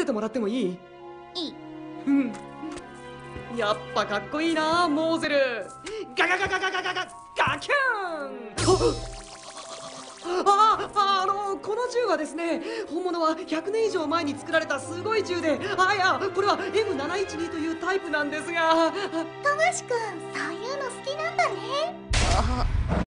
せてもらってもいい？ いい。 うん。やっぱかっこいいな、モーゼル。ガガガガガガガガガキューン。この銃はですね、本物は100年以上前に作られたすごい銃で、いや、これは M712 というタイプなんですが。 富樫くん、そういうの好きなんだね。